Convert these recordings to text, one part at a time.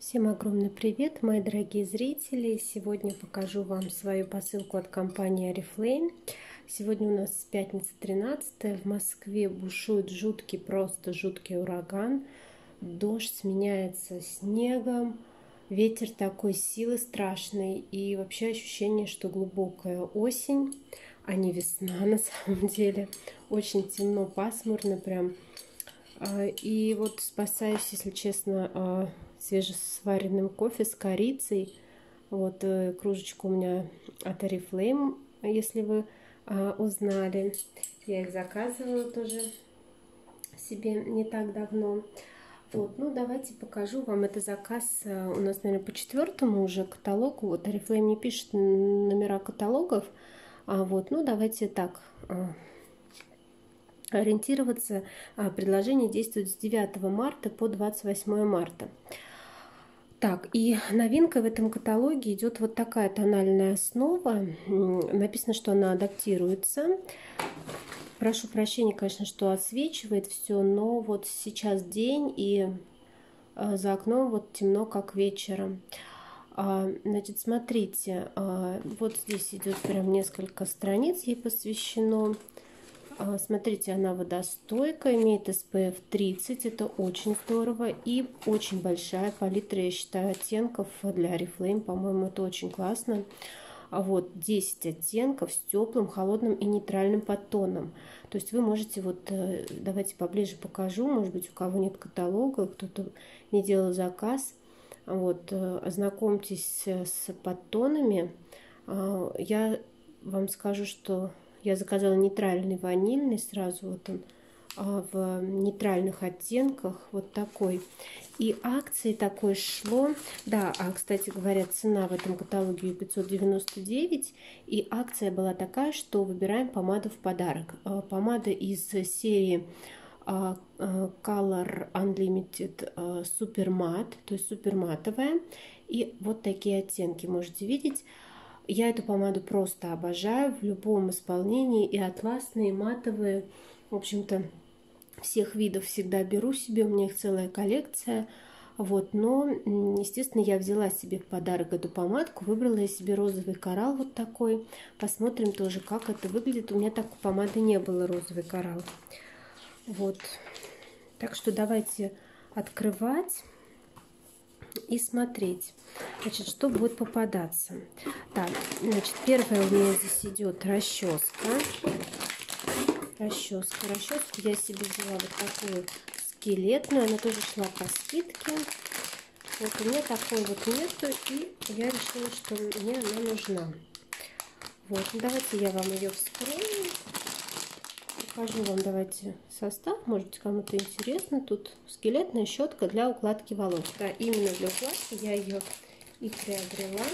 Всем огромный привет, мои дорогие зрители! Сегодня покажу вам свою посылку от компании Oriflame. Сегодня у нас пятница 13, в Москве бушует жуткий, просто жуткий ураган. Дождь сменяется снегом, ветер такой силы страшный и вообще ощущение, что глубокая осень, а не весна на самом деле. Очень темно, пасмурно прям. И вот спасаюсь, если честно, свежесваренным кофе с корицей. Вот кружечка у меня от Oriflame, если вы узнали. Я их заказывала тоже себе не так давно. Вот, ну давайте покажу вам. Это заказ у нас, наверное, по 4-му уже каталогу. Вот Oriflame не пишет номера каталогов. Вот, ну давайте так ориентироваться. Предложение действует с 9 марта по 28 марта. Так, и новинка в этом каталоге идет вот такая тональная основа. Написано, что она адаптируется. Прошу прощения, конечно, что отсвечивает все, но вот сейчас день, и за окном вот темно, как вечером. Значит, смотрите, вот здесь идет прям несколько страниц, ей посвящено. Смотрите, она водостойкая, имеет SPF 30, это очень здорово, и очень большая палитра, я считаю, оттенков для Oriflame, по-моему, это очень классно. Вот 10 оттенков с теплым, холодным и нейтральным подтоном. То есть вы можете, вот давайте поближе покажу, может быть, у кого нет каталога, кто-то не делал заказ, вот ознакомьтесь с подтонами. Я вам скажу, что я заказала нейтральный ванильный, сразу вот он в нейтральных оттенках, вот такой. И акции такой шло, да, кстати говоря, цена в этом каталоге 599, и акция была такая, что выбираем помаду в подарок. Помада из серии Color Unlimited Super Matte, то есть супер матовая, и вот такие оттенки можете видеть. Я эту помаду просто обожаю в любом исполнении, и атласные, и матовые, в общем-то, всех видов всегда беру себе, у меня их целая коллекция. Вот, но, естественно, я взяла себе в подарок эту помадку, выбрала я себе розовый коралл вот такой. Посмотрим тоже, как это выглядит. У меня такой помады не было, розовый коралл. Вот, так что давайте открывать и смотреть, значит, что будет попадаться. Так, значит, первая у меня здесь идет расческа. Расческу я себе взяла вот такую скелетную, она тоже шла по скидке. Вот у меня такой вот нету, и я решила, что мне она нужна. Вот, ну, давайте я вам ее вскрою. Покажу вам, давайте, состав, может быть, кому-то интересно. Тут скелетная щетка для укладки волос. Да, именно для укладки я ее и приобрела.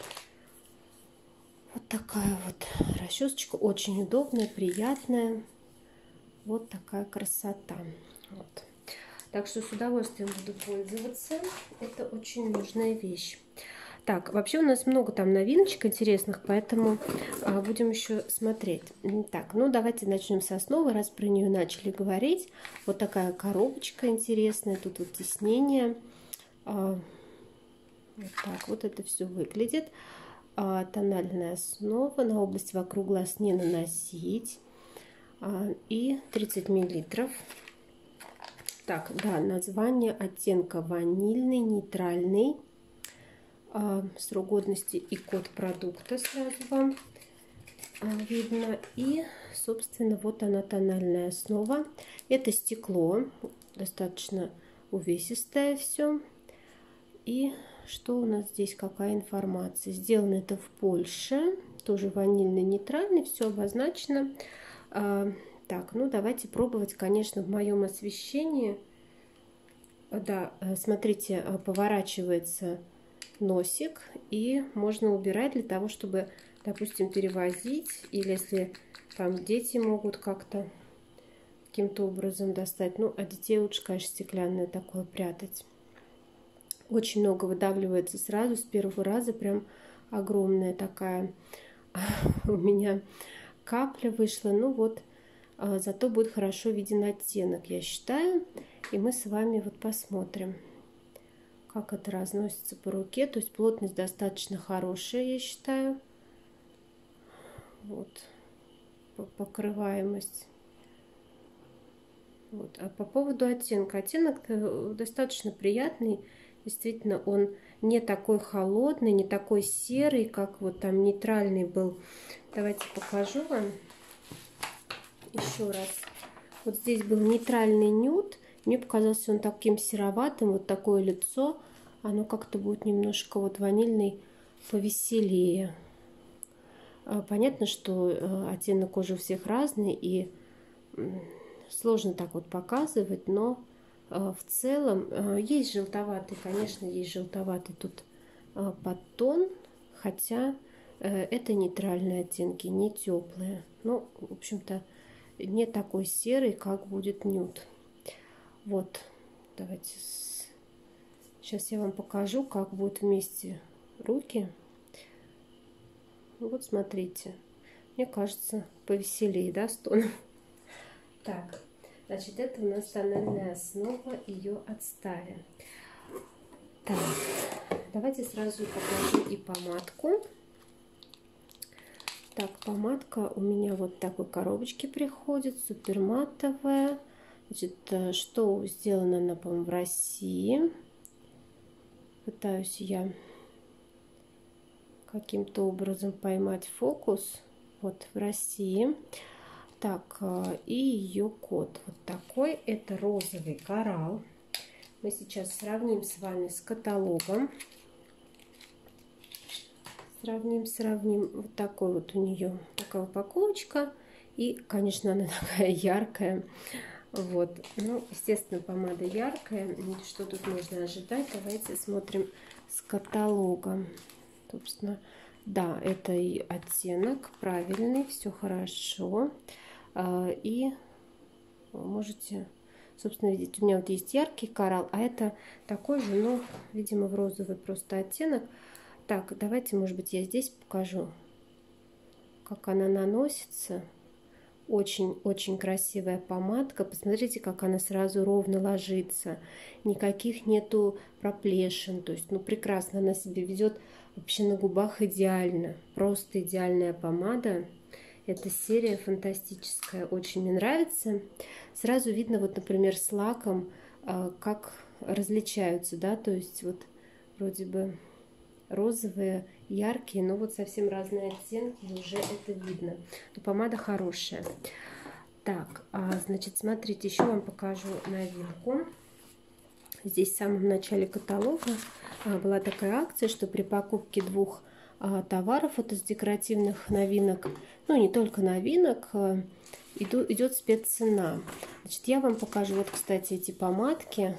Вот такая вот расчесочка, очень удобная, приятная. Вот такая красота. Вот. Так что с удовольствием буду пользоваться. Это очень нужная вещь. Так, вообще у нас много там новиночек интересных, поэтому будем еще смотреть. Так, ну давайте начнем с основы, раз про нее начали говорить. Вот такая коробочка интересная, тут вот тиснение. Вот так вот это все выглядит. Тональная основа, на область вокруг глаз не наносить. И 30 миллилитров. Так, да, название оттенка ванильный, нейтральный. Срок годности и код продукта сразу вам видно. И, собственно, вот она, тональная основа. Это стекло, достаточно увесистое все. И что у нас здесь, какая информация? Сделано это в Польше, тоже ванильный, нейтральный, все обозначено. Так, ну давайте пробовать, конечно, в моем освещении. Да, смотрите, поворачивается носик, и можно убирать для того, чтобы, допустим, перевозить, или если там дети могут как-то каким-то образом достать. Ну, а детей лучше, конечно, стеклянное такое прятать. Очень много выдавливается сразу, с первого раза, прям огромная такая у меня капля вышла. Ну вот, зато будет хорошо виден оттенок, я считаю. И мы с вами вот посмотрим, как это разносится по руке. То есть плотность достаточно хорошая, я считаю. Вот. Покрываемость. Вот. А по поводу оттенка. Оттенок достаточно приятный. Действительно, он не такой холодный, не такой серый, как вот там нейтральный был. Давайте покажу вам еще раз. Вот здесь был нейтральный нюд. Мне показался он таким сероватым. Вот такое лицо. Оно как-то будет немножко вот ванильный повеселее. Понятно, что оттенок кожи у всех разный. И сложно так вот показывать. Но в целом есть желтоватый. Конечно, есть желтоватый тут подтон. Хотя это нейтральные оттенки, не теплые. Ну, в общем-то, не такой серый, как будет нюд. Вот, давайте. Сейчас я вам покажу, как будут вместе руки. Вот, смотрите. Мне кажется, повеселее, да, стон? Так, значит, это у нас тональная основа. Ее отставим. Так, давайте сразу покажу и помадку. Так, помадка у меня вот в такой коробочке приходит, супер матовая. Значит, что сделано она, по-моему, в России. Пытаюсь я каким-то образом поймать фокус. Вот в России. Так, и ее код вот такой. Это розовый коралл. Мы сейчас сравним с вами с каталогом. Сравним. Вот такой вот у нее такая упаковочка. И, конечно, она такая яркая. Вот. Ну, естественно, помада яркая. Что тут можно ожидать? Давайте смотрим с каталога. Собственно, да, это и оттенок правильный, все хорошо. И можете, собственно, видеть, у меня вот есть яркий коралл, а это такой же, но, видимо, в розовый просто оттенок. Так, давайте, может быть, я здесь покажу, как она наносится. Очень-очень красивая помадка. Посмотрите, как она сразу ровно ложится. Никаких нету проплешин. То есть, ну, прекрасно она себя ведет вообще на губах идеально. Просто идеальная помада. Эта серия фантастическая. Очень мне нравится. Сразу видно, вот, например, с лаком, как различаются, да, то есть, вот, вроде бы розовые, яркие, но вот совсем разные оттенки, уже это видно. Но помада хорошая. Так, значит, смотрите, еще вам покажу новинку. Здесь в самом начале каталога была такая акция, что при покупке 2 товаров вот из декоративных новинок, ну не только новинок, идет спеццена. Значит, я вам покажу, вот, кстати, эти помадки.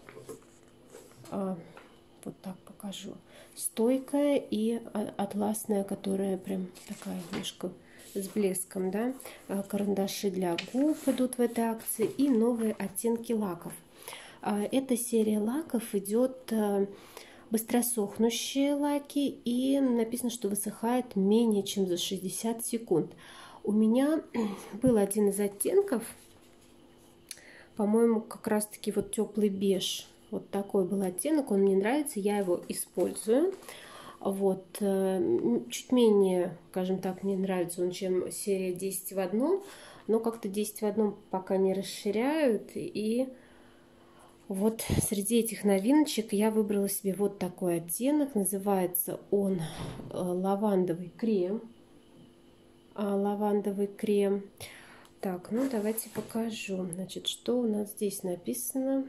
Вот так покажу. Стойкая и атласная, которая прям такая немножко с блеском, да. Карандаши для губ идут в этой акции и новые оттенки лаков. Эта серия лаков идет быстросохнущие лаки и написано, что высыхает менее чем за 60 секунд. У меня был один из оттенков, по-моему, как раз-таки вот теплый беж. Вот такой был оттенок, он мне нравится, я его использую. Вот, чуть менее, скажем так, мне нравится он, чем серия 10 в одном, но как-то 10 в одном пока не расширяют. И вот среди этих новиночек я выбрала себе вот такой оттенок, называется он лавандовый крем. Лавандовый крем. Так, ну давайте покажу, значит, что у нас здесь написано.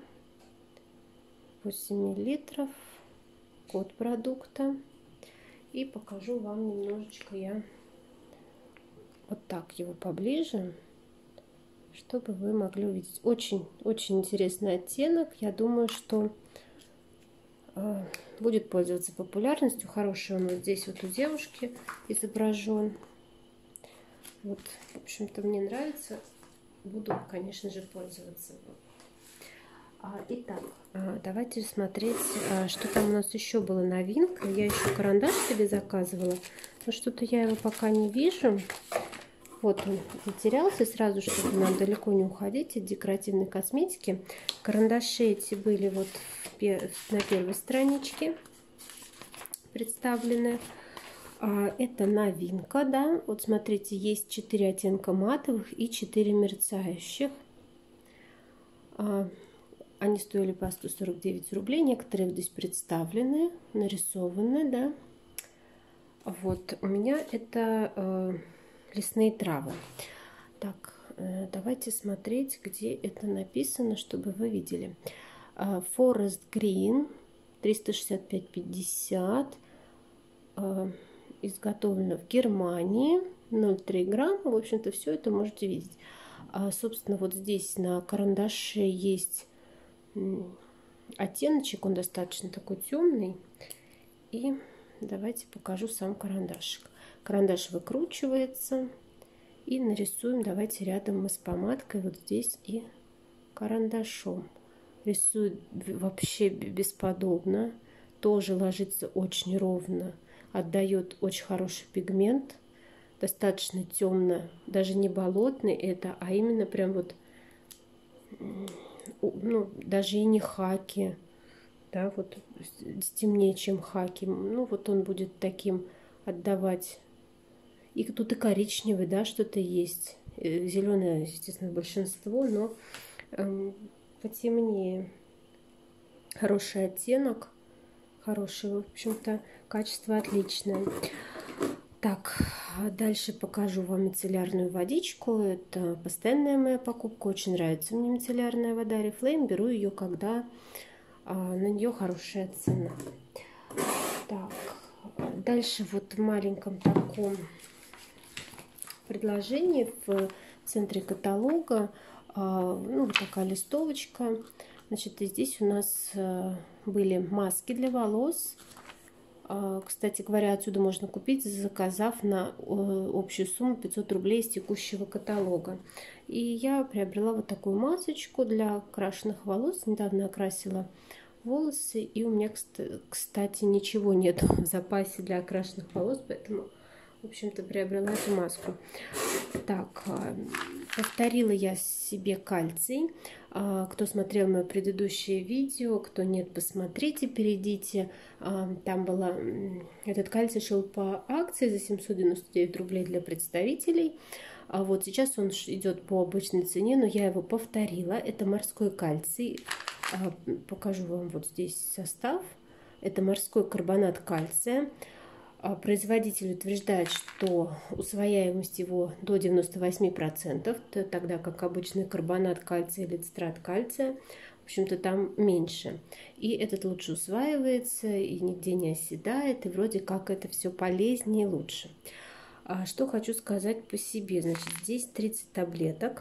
8 миллилитров, код продукта. И покажу вам немножечко я вот так его поближе, чтобы вы могли увидеть. Очень интересный оттенок. Я думаю, что будет пользоваться популярностью. Хороший он вот здесь вот у девушки изображен. Вот, в общем-то, мне нравится. Буду, конечно же, пользоваться. Итак, давайте смотреть, что там у нас еще было новинка. Я еще карандаш себе заказывала, но что-то я его пока не вижу. Вот он затерялся. Сразу, чтобы нам далеко не уходить от декоративной косметики. Карандаши эти были вот на первой страничке представлены. Это новинка, да. Вот смотрите, есть 4 оттенка матовых и 4 мерцающих. Они стоили по 149 рублей. Некоторые здесь представлены, нарисованы, да. Вот, у меня это лесные травы. Так, давайте смотреть, где это написано, чтобы вы видели. Forest Green 365,50. Изготовлено в Германии. 0,3 грамма. В общем-то, все это можете видеть. Собственно, вот здесь на карандаше есть оттеночек. Он достаточно такой темный. И давайте покажу сам карандашик. Карандаш выкручивается. И нарисуем, давайте рядом мы с помадкой вот здесь и карандашом. Рисую вообще бесподобно. Тоже ложится очень ровно. Отдает очень хороший пигмент. Достаточно темно. Даже не болотный это, а именно прям вот, ну, даже и не хаки. Да, вот темнее, чем хаки. Ну, вот он будет таким отдавать. И тут и коричневый, да, что-то есть. Зеленое, естественно, большинство, но потемнее. Хороший оттенок. Хороший, в общем-то, качество отличное. Так, дальше покажу вам мицеллярную водичку. Это постоянная моя покупка. Очень нравится мне мицеллярная вода Oriflame. Беру ее, когда на нее хорошая цена. Так, дальше вот в маленьком таком предложении в центре каталога, ну, вот такая листовочка. Значит, и здесь у нас были маски для волос. Кстати говоря, отсюда можно купить, заказав на общую сумму 500 рублей из текущего каталога. И я приобрела вот такую масочку для окрашенных волос. Недавно окрасила волосы, и у меня, кстати, ничего нет в запасе для окрашенных волос, поэтому, в общем-то, приобрела эту маску. Так, повторила я себе кальций. Кто смотрел мое предыдущее видео, кто нет, посмотрите, перейдите. Там было, этот кальций шел по акции за 799 рублей для представителей. А вот сейчас он идет по обычной цене, но я его повторила. Это морской кальций. Покажу вам вот здесь состав. Это морской карбонат кальция. Производитель утверждает, что усвояемость его до 98%, тогда как обычный карбонат кальция или цитрат кальция, в общем-то, там меньше. И этот лучше усваивается, и нигде не оседает, и вроде как это все полезнее и лучше. Что хочу сказать по себе. Значит, здесь 30 таблеток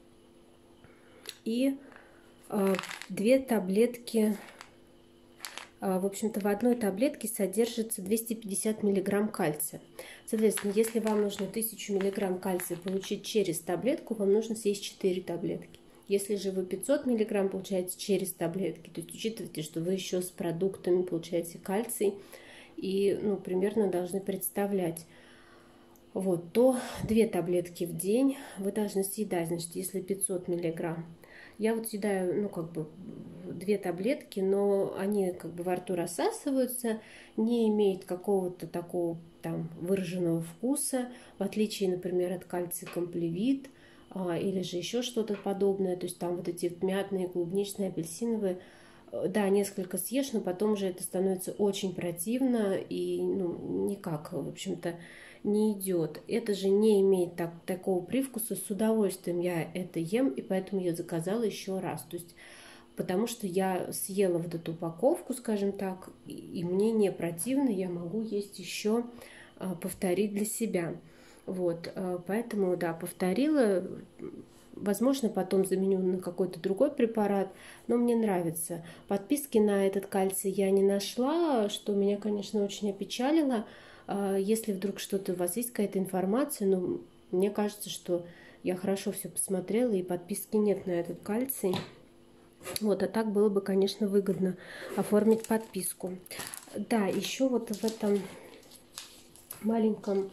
и 2 таблетки. В общем-то, в одной таблетке содержится 250 мг кальция. Соответственно, если вам нужно 1000 мг кальция получить через таблетку, вам нужно съесть 4 таблетки. Если же вы 500 мг получаете через таблетки, то есть учитывайте, что вы еще с продуктами получаете кальций и, ну, примерно должны представлять. Вот, то 2 таблетки в день вы должны съедать. Значит, если 500 мг. Я вот съедаю, ну, как бы 2 таблетки, но они как бы во рту рассасываются, не имеют какого-то такого там выраженного вкуса, в отличие, например, от кальция комплевит или же еще что-то подобное. То есть там вот эти мятные, клубничные, апельсиновые, да, несколько съешь, но потом уже это становится очень противно и, ну, никак, в общем-то, не идет. Это же не имеет такого привкуса. С удовольствием я это ем, и поэтому я заказала еще раз. То есть, потому что я съела вот эту упаковку, скажем так, и мне не противно, я могу есть еще, повторить для себя. Вот, поэтому, да, повторила. Возможно, потом заменю на какой-то другой препарат, но мне нравится. Подписки на этот кальций я не нашла, что меня, конечно, очень опечалило. Если вдруг что-то у вас есть, какая-то информация, ну, мне кажется, что я хорошо все посмотрела, и подписки нет на этот кальций. Вот, а так было бы, конечно, выгодно оформить подписку. Да, еще вот в этом маленьком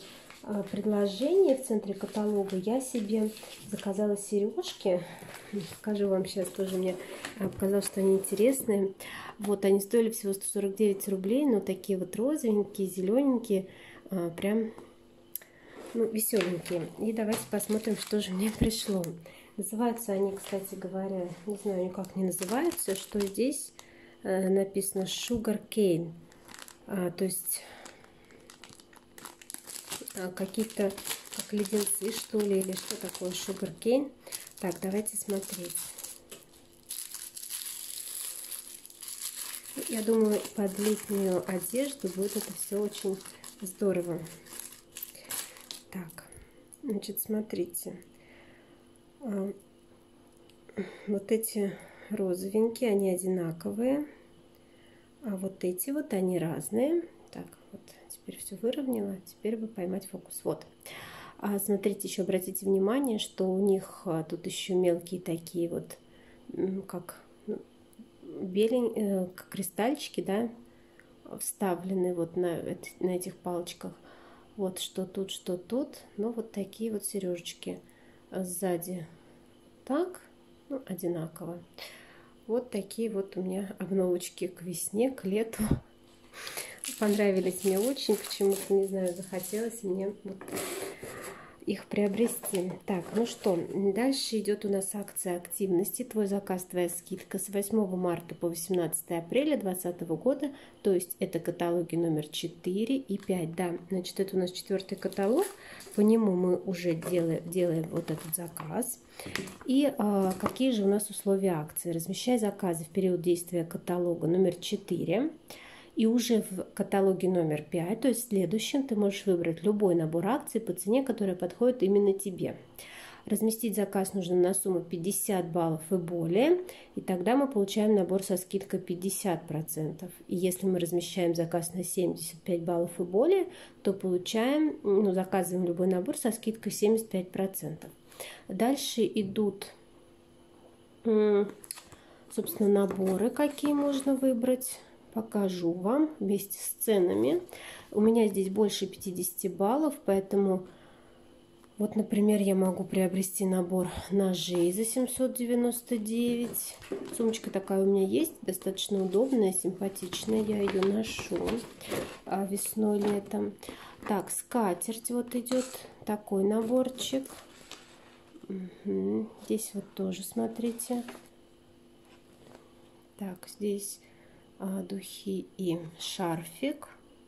предложение в центре каталога. Я себе заказала сережки. Покажу вам сейчас тоже. Мне показалось, что они интересные. Вот, они стоили всего 149 рублей, но такие вот розовенькие, зелененькие, прям, ну, веселенькие. И давайте посмотрим, что же мне пришло. Называются они, кстати говоря, не знаю никак не называются, что здесь написано Sugar Cane. То есть какие-то как леденцы, что ли, или что такое Sugar Cane. Так, давайте смотреть. Я думаю, под летнюю одежду будет это все очень здорово. Так, значит, смотрите. Вот эти розовенькие, они одинаковые. А вот эти вот, они разные. Так, вот, теперь все выровняла. Теперь бы поймать фокус. Вот. Смотрите, еще обратите внимание, что у них тут еще мелкие такие вот, как беленькие, как кристальчики, да, вставлены вот на этих палочках. Вот что тут, что тут. Но вот такие вот сережечки сзади. Так, ну, одинаково. Вот такие вот у меня обновочки к весне, к лету. Понравились мне очень. Почему-то, не знаю, захотелось мне вот их приобрести. Так, ну что, дальше идет у нас акция активности. Твой заказ, твоя скидка с 8 марта по 18 апреля 2020 года. То есть это каталоги номер 4 и 5. Да, значит, это у нас 4-й каталог. По нему мы уже делаем вот этот заказ. И какие же у нас условия акции? Размещай заказы в период действия каталога номер 4. И уже в каталоге номер 5, то есть в следующем, ты можешь выбрать любой набор акций по цене, которая подходит именно тебе. Разместить заказ нужно на сумму 50 баллов и более, и тогда мы получаем набор со скидкой 50%. И если мы размещаем заказ на 75 баллов и более, то получаем, ну, заказываем любой набор со скидкой 75%. Дальше идут, собственно, наборы, какие можно выбрать. Покажу вам вместе с ценами. У меня здесь больше 50 баллов, поэтому вот, например, я могу приобрести набор ножей за 799. Сумочка такая у меня есть, достаточно удобная, симпатичная. Я ее ношу весной, летом. Так, скатерть вот идет такой наборчик. Угу. Здесь вот тоже, смотрите. Так, здесь духи и шарфик.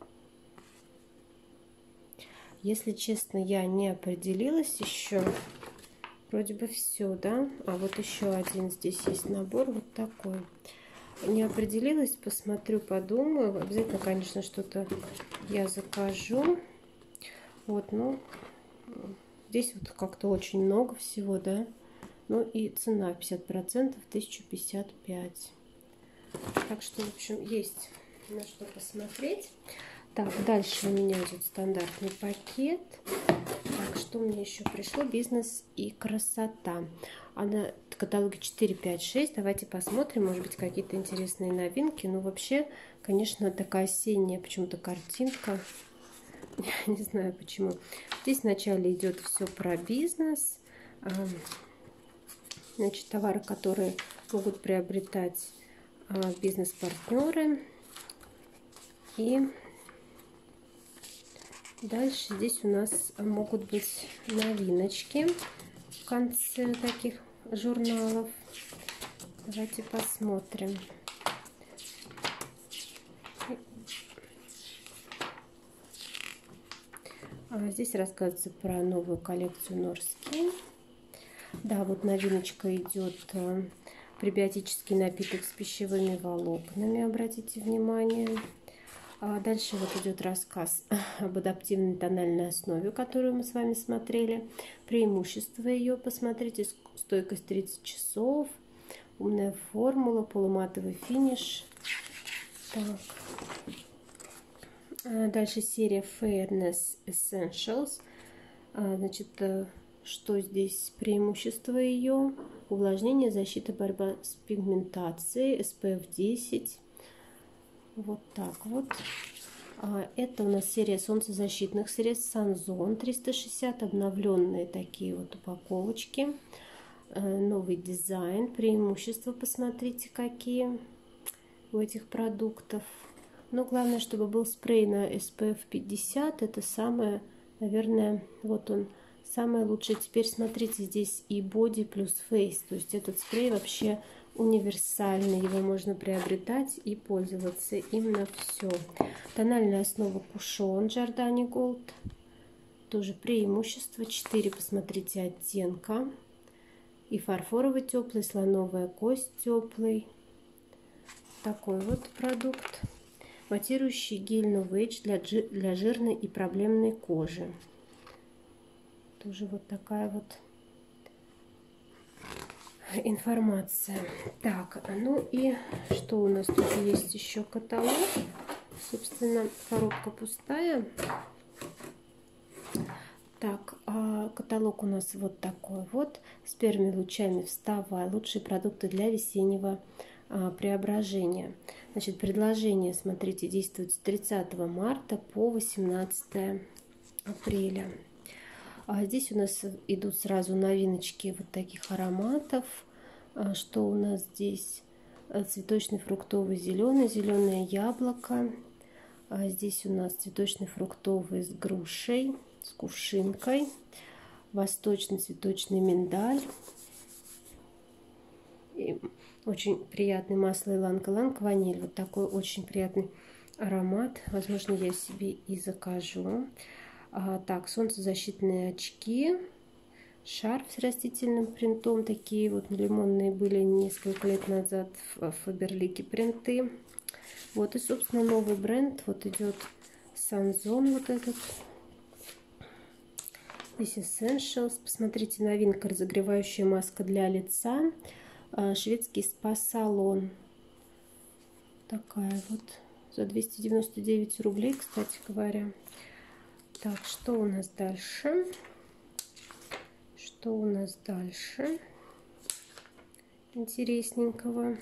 Если честно, я не определилась еще. Вроде бы все, да? А вот еще один здесь есть набор вот такой. Не определилась, посмотрю, подумаю. Обязательно, конечно, что-то я закажу. Вот, ну, здесь вот как-то очень много всего, да? Ну и цена 50%, 1055. Так что, в общем, есть на что посмотреть. Так, дальше у меня идет стандартный пакет. Так, что мне еще пришло? Бизнес и красота. Она в каталоге 4, 5, 6. Давайте посмотрим, может быть, какие-то интересные новинки. Ну, вообще, конечно, такая осенняя почему-то картинка. Я не знаю почему. Здесь вначале идет все про бизнес. Значит, товары, которые могут приобретать бизнес-партнеры. И дальше здесь у нас могут быть новиночки в конце таких журналов. Давайте посмотрим. Здесь рассказывается про новую коллекцию Норски. Да, вот новиночка идет. Пребиотический напиток с пищевыми волокнами, обратите внимание. Дальше вот идет рассказ об адаптивной тональной основе, которую мы с вами смотрели. Преимущества ее посмотрите. Стойкость 30 часов, умная формула, полуматовый финиш. Так. Дальше серия Fairness Essentials. Значит, что здесь преимущество ее? Увлажнение, защита, борьба с пигментацией, SPF 10. Вот так вот. Это у нас серия солнцезащитных средств Санзон 360, обновленные такие вот упаковочки. Новый дизайн, преимущества посмотрите какие у этих продуктов. Но главное, чтобы был спрей на SPF 50. Это самое, наверное, вот он самое лучшее. Теперь смотрите, здесь и боди плюс фейс. То есть этот спрей вообще универсальный. Его можно приобретать и пользоваться им на все. Тональная основа Кушон Giordani Gold. Тоже преимущество. 4, посмотрите, оттенка. И фарфоровый теплый, слоновая кость теплый. Такой вот продукт. Матирующий гель No Age для жирной и проблемной кожи. Тоже вот такая вот информация. Так, ну и что у нас тут есть еще? Каталог. Собственно, коробка пустая. Так, каталог у нас вот такой вот. С первыми лучами вставай. Лучшие продукты для весеннего преображения. Значит, предложение, смотрите, действует с 30 марта по 18 апреля. Здесь у нас идут сразу новиночки вот таких ароматов. Что у нас здесь? Цветочный, фруктовый, зеленый, зеленое яблоко. Здесь у нас цветочный, фруктовый с грушей, с кувшинкой. Восточный цветочный миндаль. И очень приятный масло иланг-иланг, ваниль. Вот такой очень приятный аромат. Возможно, я себе и закажу. Так, солнцезащитные очки. Шарф с растительным принтом. Такие вот лимонные были несколько лет назад в Фаберлике принты. Вот и, собственно, новый бренд. Вот идет Санзон вот этот. Здесь Essentials. Посмотрите, новинка, разогревающая маска для лица. Шведский спа-салон. Такая вот. За 299 рублей, кстати говоря. Так, что у нас дальше? Что у нас дальше? Интересненького.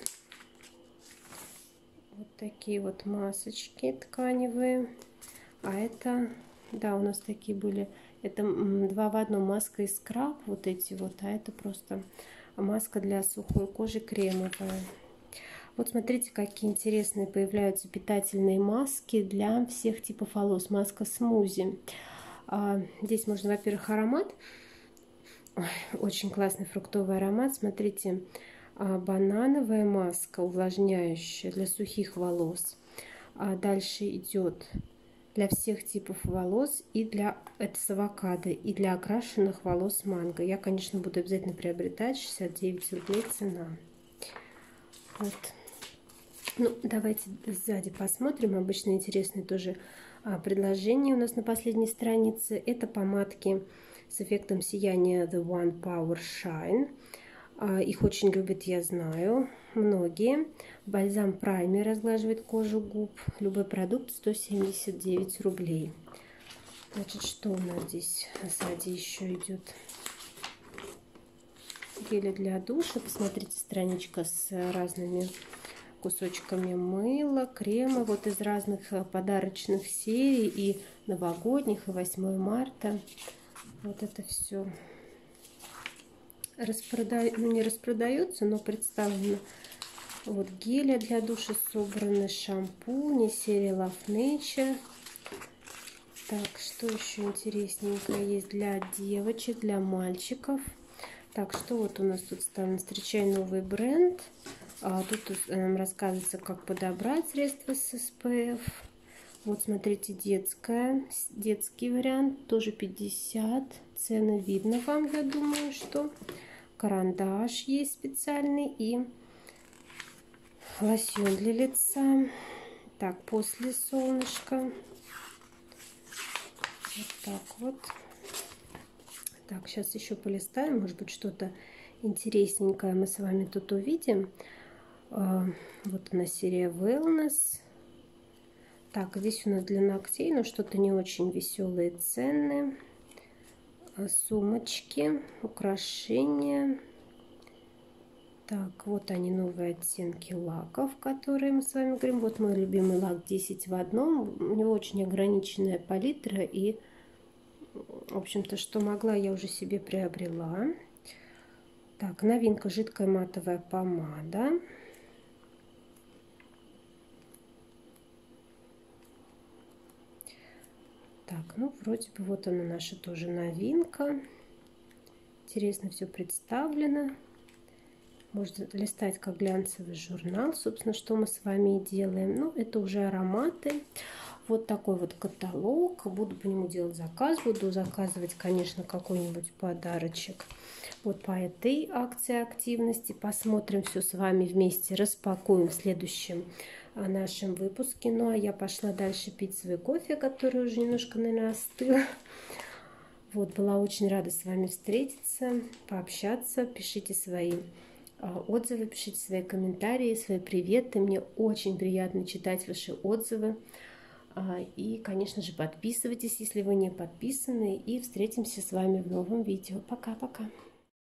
Вот такие вот масочки тканевые. А это, да, у нас такие были. Это 2 в 1 маска и скраб. Вот эти вот. А это просто маска для сухой кожи кремовая. Вот смотрите, какие интересные появляются питательные маски для всех типов волос. Маска смузи. Здесь можно, во-первых, аромат. Ой, очень классный фруктовый аромат. Смотрите, банановая маска увлажняющая для сухих волос. Дальше идет для всех типов волос и для, это с авокадо, и для окрашенных волос манго. Я, конечно, буду обязательно приобретать. 69 рублей цена. Вот. Ну, давайте сзади посмотрим. Обычно интересные тоже предложения у нас на последней странице. Это помадки с эффектом сияния The One Power Shine. Их очень любят, я знаю, многие. Бальзам праймер разглаживает кожу губ. Любой продукт 179 рублей. Значит, что у нас здесь сзади еще идет? Гели для душа. Посмотрите, страничка с разными кусочками мыла, крема. Вот из разных подарочных серий и новогодних, и 8 марта. Вот это все не распродается, но представлено. Вот гели для душа собраны, шампуни, серия Love Nature. Так, что еще интересненькое есть для девочек, для мальчиков. Так, что вот у нас тут стало? Встречай новый бренд. Тут нам рассказывается, как подобрать средства с SPF. Вот, смотрите, детский вариант, тоже 50. Цены видно вам, я думаю, что карандаш есть специальный и лосьон для лица. Так, после солнышка. Вот так вот. Так, сейчас еще полистаем, может быть, что-то интересненькое мы с вами тут увидим. Вот она, серия Wellness. Так, здесь у нас для ногтей, но что-то не очень веселые цены. Сумочки, украшения. Так, вот они, новые оттенки лаков, которые мы с вами говорим. Вот мой любимый лак 10 в одном. У него очень ограниченная палитра. И, в общем-то, что могла, я уже себе приобрела. Так, новинка, жидкая матовая помада. Так, ну, вроде бы вот она наша тоже новинка. Интересно все представлено. Можно листать как глянцевый журнал, собственно, что мы с вами и делаем. Ну, это уже ароматы. Вот такой вот каталог. Буду по нему делать заказ. Буду заказывать, конечно, какой-нибудь подарочек. Вот по этой акции активности. Посмотрим все с вами вместе. Распакуем в следующем нашем выпуске. Ну, а я пошла дальше пить свой кофе, который уже немножко, наверное, остыл. Вот, была очень рада с вами встретиться, пообщаться. Пишите свои отзывы, пишите свои комментарии, свои приветы. Мне очень приятно читать ваши отзывы. И, конечно же, подписывайтесь, если вы не подписаны. И встретимся с вами в новом видео. Пока-пока.